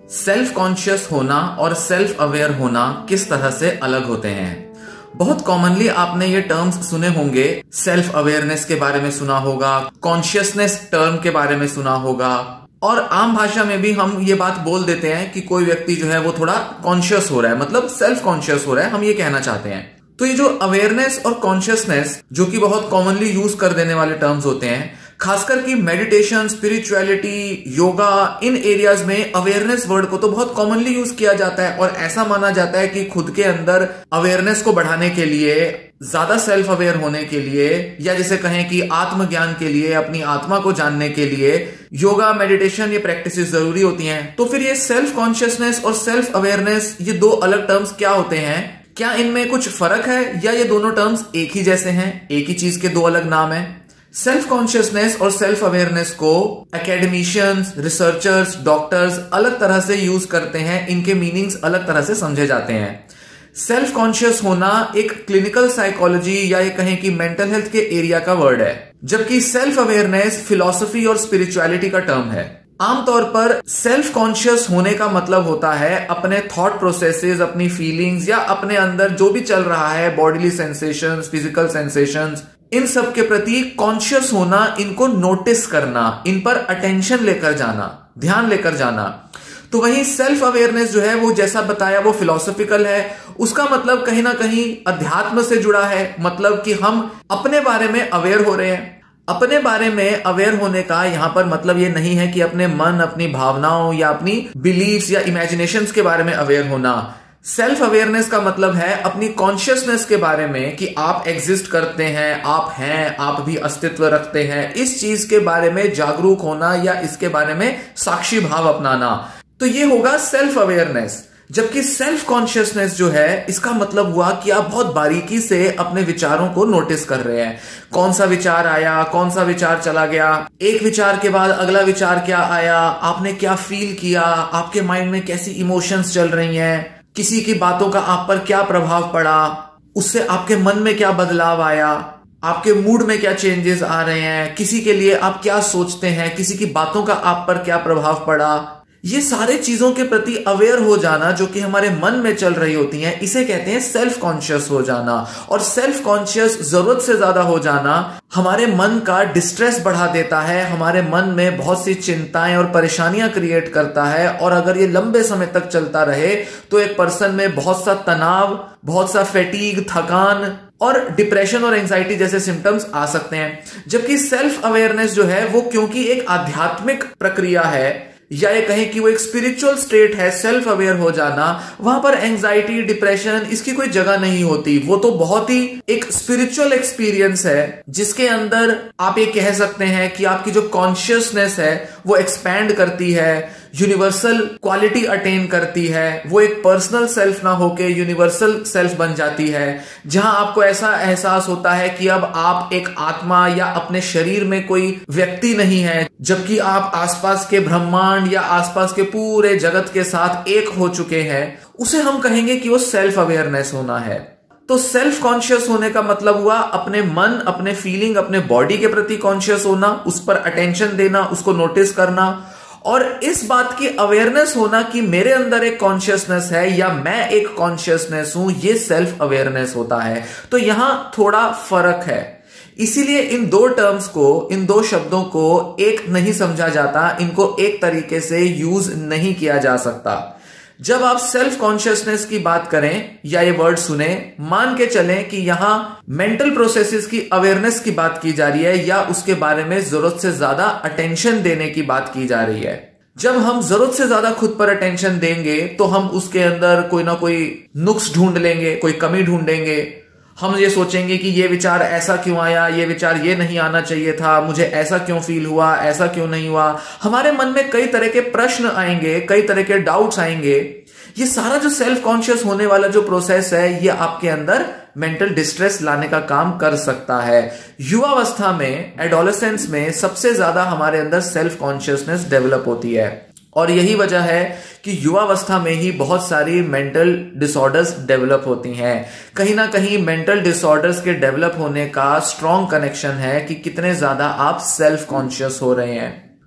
Self conscious होना और self aware होना किस तरह से अलग होते हैं। बहुत कॉमनली आपने ये टर्म्स सुने होंगे। सेल्फ अवेयरनेस के बारे में सुना होगा, कॉन्शियसनेस टर्म के बारे में सुना होगा, और आम भाषा में भी हम ये बात बोल देते हैं कि कोई व्यक्ति जो है वो थोड़ा कॉन्शियस हो रहा है, मतलब सेल्फ कॉन्शियस हो रहा है, हम ये कहना चाहते हैं। तो ये जो अवेयरनेस और कॉन्शियसनेस जो कि बहुत कॉमनली यूज कर देने वाले टर्म्स होते हैं, खासकर कि meditation, spirituality, yoga, in areas में अवेयरनेस वर्ड को तो बहुत कॉमनली यूज किया जाता है और ऐसा माना जाता है कि खुद के अंदर अवेयरनेस को बढ़ाने के लिए, ज्यादा सेल्फ अवेयर होने के लिए, या जिसे कहें कि आत्मज्ञान के लिए, अपनी आत्मा को जानने के लिए योगा, मेडिटेशन, ये प्रैक्टिसेस जरूरी होती हैं। तो फिर ये सेल्फ कॉन्शियसनेस और सेल्फ अवेयरनेस, ये दो अलग टर्म्स क्या होते हैं? क्या इनमें कुछ फर्क है या ये दोनों टर्म्स एक ही जैसे हैं, एक ही चीज के दो अलग नाम हैं? सेल्फ कॉन्शियसनेस और सेल्फ अवेयरनेस को एकेडमिशियंस, रिसर्चर्स, डॉक्टर्स अलग तरह से यूज करते हैं, इनके मीनिंग्स अलग तरह से समझे जाते हैं। सेल्फ कॉन्शियस होना एक क्लिनिकल साइकोलॉजी या ये कहें कि मेंटल हेल्थ के एरिया का वर्ड है, जबकि सेल्फ अवेयरनेस फिलॉसफी और स्पिरिचुअलिटी का टर्म है। आमतौर पर सेल्फ कॉन्शियस होने का मतलब होता है अपने थॉट प्रोसेसेस, अपनी फीलिंग्स या अपने अंदर जो भी चल रहा है, बॉडीली सेंसेशंस, फिजिकल सेंसेशंस, इन सब के प्रति कॉन्शियस होना, इनको नोटिस करना, इन पर अटेंशन लेकर जाना, ध्यान लेकर जाना। तो वहीं सेल्फ अवेयरनेस जो है वो जैसा बताया वो फिलोसॉफिकल है, उसका मतलब कहीं ना कहीं अध्यात्म से जुड़ा है, मतलब कि हम अपने बारे में अवेयर हो रहे हैं। अपने बारे में अवेयर होने का यहां पर मतलब ये नहीं है कि अपने मन, अपनी भावनाओं या अपनी बिलीव्स या इमेजिनेशंस के बारे में अवेयर होना। सेल्फ अवेयरनेस का मतलब है अपनी कॉन्शियसनेस के बारे में कि आप एग्जिस्ट करते हैं, आप हैं, आप भी अस्तित्व रखते हैं, इस चीज के बारे में जागरूक होना या इसके बारे में साक्षी भाव अपनाना। तो ये होगा सेल्फ अवेयरनेस। जबकि सेल्फ कॉन्शियसनेस जो है, इसका मतलब हुआ कि आप बहुत बारीकी से अपने विचारों को नोटिस कर रहे हैं। कौन सा विचार आया, कौन सा विचार चला गया, एक विचार के बाद अगला विचार क्या आया, आपने क्या फील किया, आपके माइंड में कैसी इमोशंस चल रही हैं, किसी की बातों का आप पर क्या प्रभाव पड़ा, उससे आपके मन में क्या बदलाव आया, आपके मूड में क्या चेंजेस आ रहे हैं, किसी के लिए आप क्या सोचते हैं, किसी की बातों का आप पर क्या प्रभाव पड़ा। ये सारे चीजों के प्रति अवेयर हो जाना जो कि हमारे मन में चल रही होती हैं, इसे कहते हैं सेल्फ कॉन्शियस हो जाना। और सेल्फ कॉन्शियस जरूरत से ज्यादा हो जाना हमारे मन का डिस्ट्रेस बढ़ा देता है, हमारे मन में बहुत सी चिंताएं और परेशानियां क्रिएट करता है, और अगर ये लंबे समय तक चलता रहे तो एक पर्सन में बहुत सा तनाव, बहुत सा फैटीग, थकान और डिप्रेशन और एंजाइटी जैसे सिम्टम्स आ सकते हैं। जबकि सेल्फ अवेयरनेस जो है वो क्योंकि एक आध्यात्मिक प्रक्रिया है, या ये कहें कि वो एक स्पिरिचुअल स्टेट है, सेल्फ अवेयर हो जाना, वहां पर एंजाइटी, डिप्रेशन, इसकी कोई जगह नहीं होती। वो तो बहुत ही एक स्पिरिचुअल एक्सपीरियंस है जिसके अंदर आप ये कह सकते हैं कि आपकी जो कॉन्शियसनेस है वो एक्सपैंड करती है, यूनिवर्सल क्वालिटी अटेन करती है, वो एक पर्सनल सेल्फ ना होके यूनिवर्सल सेल्फ बन जाती है, जहां आपको ऐसा एहसास होता है कि अब आप एक आत्मा या अपने शरीर में कोई व्यक्ति नहीं है, जबकि आप आसपास के ब्रह्मांड या आसपास के पूरे जगत के साथ एक हो चुके हैं। उसे हम कहेंगे कि वो सेल्फ अवेयरनेस होना है। तो सेल्फ कॉन्शियस होने का मतलब हुआ अपने मन, अपने फीलिंग, अपने बॉडी के प्रति कॉन्शियस होना, उस पर अटेंशन देना, उसको नोटिस करना, और इस बात की अवेयरनेस होना कि मेरे अंदर एक कॉन्शियसनेस है या मैं एक कॉन्शियसनेस हूं, ये सेल्फ अवेयरनेस होता है। तो यहां थोड़ा फर्क है, इसीलिए इन दो टर्म्स को, इन दो शब्दों को एक नहीं समझा जाता, इनको एक तरीके से यूज नहीं किया जा सकता। जब आप सेल्फ कॉन्शियसनेस की बात करें या ये वर्ड सुने, मान के चलें कि यहां मेंटल प्रोसेसेस की अवेयरनेस की बात की जा रही है या उसके बारे में जरूरत से ज्यादा अटेंशन देने की बात की जा रही है। जब हम जरूरत से ज्यादा खुद पर अटेंशन देंगे तो हम उसके अंदर कोई ना कोई नुक्स ढूंढ लेंगे, कोई कमी ढूंढेंगे। हम ये सोचेंगे कि ये विचार ऐसा क्यों आया, ये विचार ये नहीं आना चाहिए था, मुझे ऐसा क्यों फील हुआ, ऐसा क्यों नहीं हुआ। हमारे मन में कई तरह के प्रश्न आएंगे, कई तरह के डाउट्स आएंगे। ये सारा जो सेल्फ कॉन्शियस होने वाला जो प्रोसेस है, ये आपके अंदर मेंटल डिस्ट्रेस लाने का काम कर सकता है। युवावस्था में, एडोलेसेंस में सबसे ज्यादा हमारे अंदर सेल्फ कॉन्शियसनेस डेवलप होती है, और यही वजह है कि युवावस्था में ही बहुत सारी मेंटल डिसऑर्डर्स डेवलप होती हैं। कहीं ना कहीं मेंटल डिसऑर्डर्स के डेवलप होने का स्ट्रॉन्ग कनेक्शन है कि कितने ज्यादा आप सेल्फ कॉन्शियस हो रहे हैं।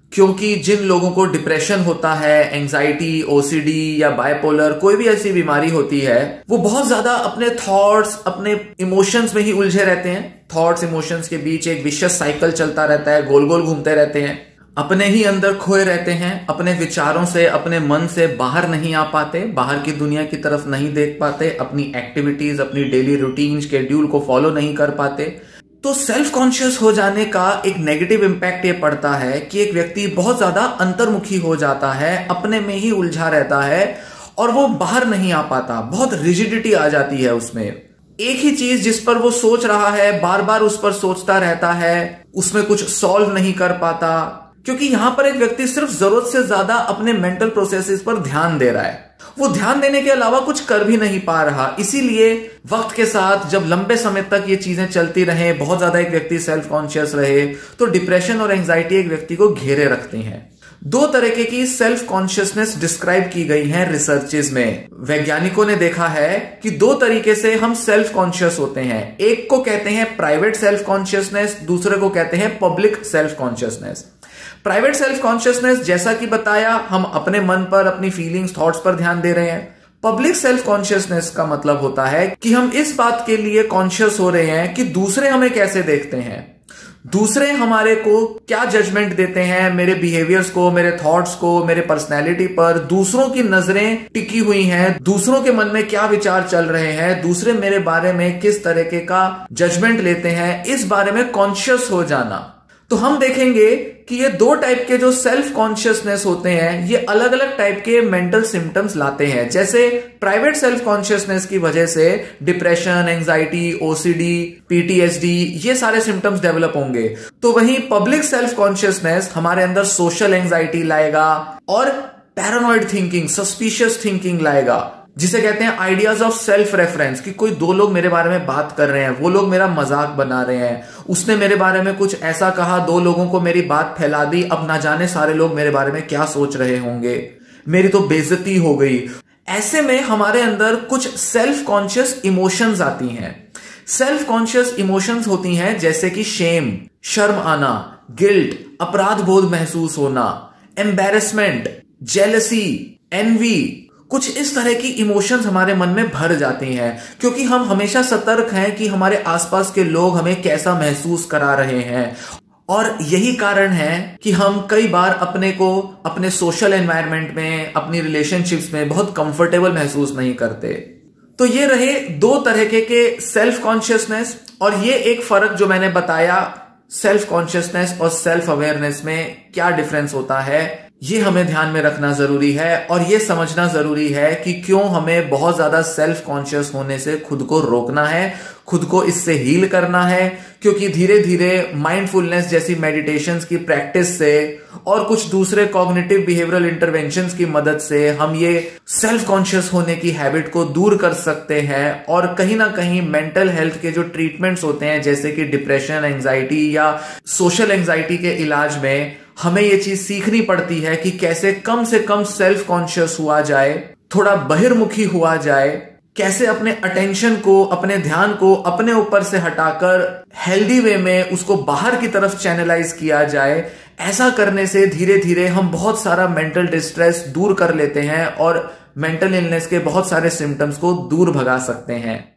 क्योंकि जिन लोगों को डिप्रेशन होता है, एंजाइटी, ओसीडी या बाइपोलर, कोई भी ऐसी बीमारी होती है, वो बहुत ज्यादा अपने थॉट्स, अपने इमोशंस में ही उलझे रहते हैं। थॉट्स इमोशंस के बीच एक विशियस साइकिल चलता रहता है, गोल गोल घूमते रहते हैं, अपने ही अंदर खोए रहते हैं, अपने विचारों से, अपने मन से बाहर नहीं आ पाते, बाहर की दुनिया की तरफ नहीं देख पाते, अपनी एक्टिविटीज, अपनी डेली रूटीन शेड्यूल को फॉलो नहीं कर पाते। तो सेल्फ कॉन्शियस हो जाने का एक नेगेटिव इंपैक्ट ये पड़ता है कि एक व्यक्ति बहुत ज्यादा अंतर्मुखी हो जाता है, अपने में ही उलझा रहता है और वो बाहर नहीं आ पाता, बहुत रिजिडिटी आ जाती है उसमें। एक ही चीज जिस पर वो सोच रहा है, बार बार उस पर सोचता रहता है, उसमें कुछ सॉल्व नहीं कर पाता, क्योंकि यहां पर एक व्यक्ति सिर्फ जरूरत से ज्यादा अपने मेंटल प्रोसेसेस पर ध्यान दे रहा है, वो ध्यान देने के अलावा कुछ कर भी नहीं पा रहा। इसीलिए वक्त के साथ जब लंबे समय तक ये चीजें चलती रहे, बहुत ज्यादा एक व्यक्ति सेल्फ कॉन्शियस रहे, तो डिप्रेशन और एंजाइटी एक व्यक्ति को घेरे रखती हैं। दो तरीके की सेल्फ कॉन्शियसनेस डिस्क्राइब की गई है रिसर्चेस में। वैज्ञानिकों ने देखा है कि दो तरीके से हम सेल्फ कॉन्शियस होते हैं। एक को कहते हैं प्राइवेट सेल्फ कॉन्शियसनेस, दूसरे को कहते हैं public self consciousness. Private self consciousness, जैसा कि बताया, हम अपने मन पर, अपनी फीलिंग्स, थॉट्स पर ध्यान दे रहे हैं। पब्लिक सेल्फ कॉन्शियसनेस का मतलब होता है कि हम इस बात के लिए कॉन्शियस हो रहे हैं कि दूसरे हमें कैसे देखते हैं, दूसरे हमारे को क्या जजमेंट देते हैं, मेरे बिहेवियर्स को, मेरे थॉट्स को, मेरे पर्सनैलिटी पर दूसरों की नजरें टिकी हुई हैं, दूसरों के मन में क्या विचार चल रहे हैं, दूसरे मेरे बारे में किस तरीके का जजमेंट लेते हैं, इस बारे में कॉन्शियस हो जाना। तो हम देखेंगे कि ये दो टाइप के जो सेल्फ कॉन्शियसनेस होते हैं, ये अलग अलग टाइप के मेंटल सिम्टम्स लाते हैं। जैसे प्राइवेट सेल्फ कॉन्शियसनेस की वजह से डिप्रेशन, एंजाइटी, ओसीडी, पीटीएसडी, ये सारे सिम्टम्स डेवलप होंगे। तो वहीं पब्लिक सेल्फ कॉन्शियसनेस हमारे अंदर सोशल एंजाइटी लाएगा और पैरानॉइड थिंकिंग, सस्पिशियस थिंकिंग लाएगा, जिसे कहते हैं आइडियाज ऑफ सेल्फ रेफरेंस, कि कोई दो लोग मेरे बारे में बात कर रहे हैं, वो लोग मेरा मजाक बना रहे हैं, उसने मेरे बारे में कुछ ऐसा कहा, दो लोगों को मेरी बात फैला दी, अब ना जाने सारे लोग मेरे बारे में क्या सोच रहे होंगे, मेरी तो बेइज्जती हो गई। ऐसे में हमारे अंदर कुछ सेल्फ कॉन्शियस इमोशंस आती हैं। सेल्फ कॉन्शियस इमोशंस होती हैं जैसे कि शेम, शर्म आना, गिल्ट, अपराध बोध महसूस होना, एम्बैरेसमेंट, जेलसी, एनवी, कुछ इस तरह की इमोशंस हमारे मन में भर जाती हैं, क्योंकि हम हमेशा सतर्क हैं कि हमारे आसपास के लोग हमें कैसा महसूस करा रहे हैं। और यही कारण है कि हम कई बार अपने को अपने सोशल एनवायरनमेंट में, अपनी रिलेशनशिप्स में बहुत कंफर्टेबल महसूस नहीं करते। तो ये रहे दो तरीके के सेल्फ कॉन्शियसनेस। और ये एक फर्क जो मैंने बताया, सेल्फ कॉन्शियसनेस और सेल्फ अवेयरनेस में क्या डिफरेंस होता है, ये हमें ध्यान में रखना जरूरी है। और ये समझना जरूरी है कि क्यों हमें बहुत ज्यादा सेल्फ कॉन्शियस होने से खुद को रोकना है, खुद को इससे हील करना है। क्योंकि धीरे धीरे माइंडफुलनेस जैसी मेडिटेशंस की प्रैक्टिस से और कुछ दूसरे कॉग्निटिव बिहेवियरल इंटरवेंशंस की मदद से हम ये सेल्फ कॉन्शियस होने की हैबिट को दूर कर सकते हैं। और कहीं ना कहीं मेंटल हेल्थ के जो ट्रीटमेंट्स होते हैं, जैसे कि डिप्रेशन, एंजाइटी या सोशल एंजाइटी के इलाज में हमें ये चीज सीखनी पड़ती है कि कैसे कम से कम सेल्फ कॉन्शियस हुआ जाए, थोड़ा बहिर्मुखी हुआ जाए, कैसे अपने अटेंशन को, अपने ध्यान को अपने ऊपर से हटाकर हेल्दी वे में उसको बाहर की तरफ चैनलाइज किया जाए। ऐसा करने से धीरे धीरे हम बहुत सारा मेंटल डिस्ट्रेस दूर कर लेते हैं और मेंटल इलनेस के बहुत सारे सिम्टम्स को दूर भगा सकते हैं।